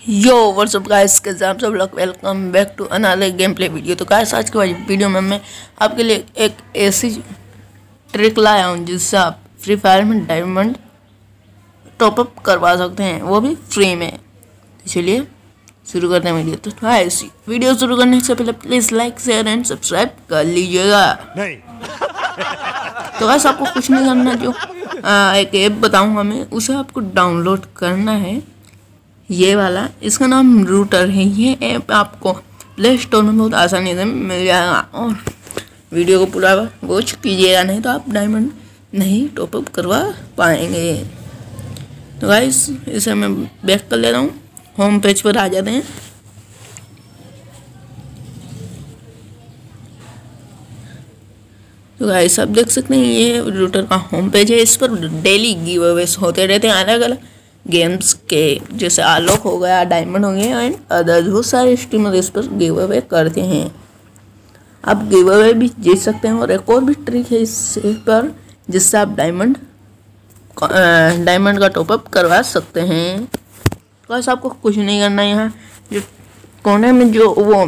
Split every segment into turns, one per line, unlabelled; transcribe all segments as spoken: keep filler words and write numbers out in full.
यो WhatsApp guys, कैसे आप सब लोग, welcome back to another game play video. तो गाइस आज के वीडियो में मैं आपके लिए एक ऐसी ट्रिक लाया हूँ जिससे आप फ्री फायर में डायमंड टॉपअप करवा सकते हैं, वो भी फ्री में। चलिए शुरू करते हैं वीडियो। तो गाइस वीडियो शुरू करने से पहले please like share and subscribe कर लीजिएगा। नहीं तो गाइस आपको कुछ नहीं करना, जो आ, एक ऐप बताऊँगा मैं, उसे आपको डाउनलोड करना है। ये वाला, इसका नाम रूटर है। ये ऐप आपको प्ले स्टोर में बहुत आसानी से मिल जाएगा और वीडियो को पूरा वॉच कीजिएगा, नहीं तो आप डायमंड नहीं टॉपअप करवा पाएंगे। तो गाइस इसे मैं बैक कर ले रहा हूँ, होम पेज पर आ जाते हैं। तो गाइस आप देख सकते हैं ये रूटर का होम पेज है। इस पर डेली गिव अवेज होते रहते हैं अलग अलग गेम्स के, जैसे आलोक हो गया, डायमंड हो गया एंड अदर्स। बहुत सारे स्ट्रीमर इस पर गिव अवे करते हैं। आप गिव अवे भी जीत सकते हैं। और एक और भी ट्रिक है इस पर, जिससे आप डायमंड डायमंड का टॉपअप करवा सकते हैं। तो बस आपको कुछ नहीं करना, यहाँ जो कोने में जो वो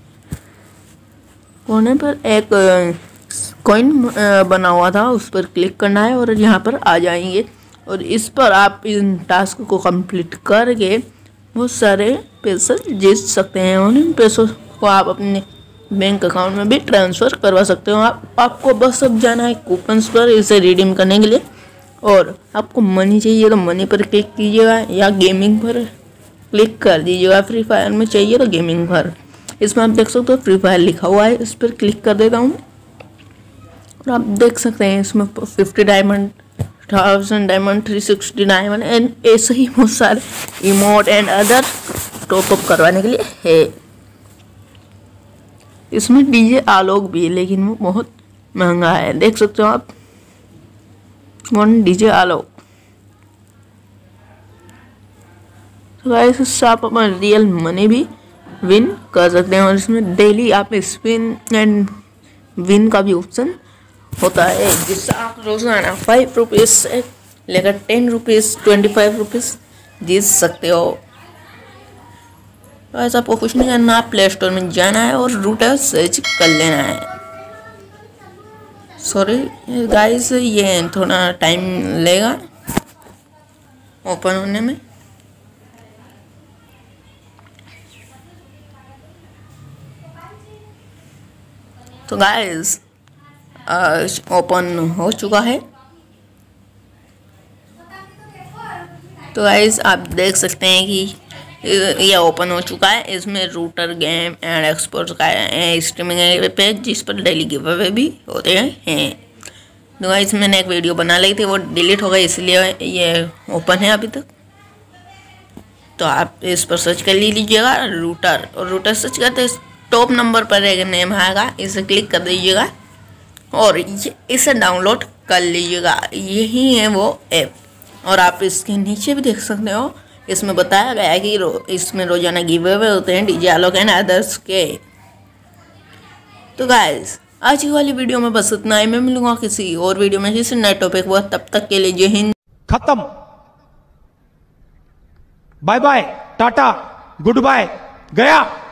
कोने पर एक कॉइन बना हुआ था, उस पर क्लिक करना है और यहाँ पर आ जाएंगे। और इस पर आप इन टास्क को कंप्लीट करके बहुत सारे पैसे जीत सकते हैं और इन पैसों को आप अपने बैंक अकाउंट में भी ट्रांसफ़र करवा सकते हो। आप आपको बस अब जाना है कूपन्स पर इसे रिडीम करने के लिए। और आपको मनी चाहिए तो मनी पर क्लिक कीजिएगा या गेमिंग पर क्लिक कर दीजिएगा। फ्री फायर में चाहिए तो गेमिंग पर, इसमें आप देख सकते हो फ्री फायर लिखा हुआ है, इस पर क्लिक कर देता हूँ और आप देख सकते हैं इसमें fifty diamond, thousand diamond, three sixty diamond and ऐसे ही बहुत सारे इमोट एंड अदर टॉपअप करवाने के लिए है। इसमें डीजे आलोक भी है, लेकिन वो बहुत महंगा है। देख सकते हो आप, वन डीजे आलोक। तो गाइस इससे आप अपना रियल मनी भी विन कर सकते हैं। और इसमें डेली आप स्पिन एंड विन का भी ऑप्शन होता है, जिससे आप रोजाना फाइव रुपीज़ से लेकर ten rupees twenty five rupees जीत सकते हो। तो ऐसा आपको कुछ नहीं करना, आप प्ले स्टोर में जाना है और रूटर सर्च कर लेना है। सॉरी गाइस, ये थोड़ा टाइम लेगा ओपन होने में। तो गाइस ओपन हो चुका है। तो गाइस आप देख सकते हैं कि ये ओपन हो चुका है। इसमें रूटर गेम एंड एक्सपोर्ट का स्ट्रीमिंग पेज, जिस पर डेली गिव अवे भी होते हैं। तो गाइस मैंने एक वीडियो बना ली थी, वो डिलीट हो गई, इसलिए ये ओपन है अभी तक। तो आप इस पर सर्च कर लीजिएगा रूटर, और रूटर सर्च करते टॉप नंबर पर एक नेम आएगा, इसे क्लिक कर दीजिएगा और ये इसे डाउनलोड कर लीजिएगा। यही है वो ऐप। और आप इसके नीचे भी देख सकते हो, इसमें बताया गया है कि रो, इसमें रोजाना गिव अवे होते हैं डीजे आलोक एंड अदर्स के। तो गाइस आज की वाली वीडियो में बस इतना ही। मैं मिलूंगा किसी और वीडियो में जिससे नए टॉपिक हुआ, तब तक के लिए जय हिंद,
खत्म, bye bye, tata, goodbye, गया।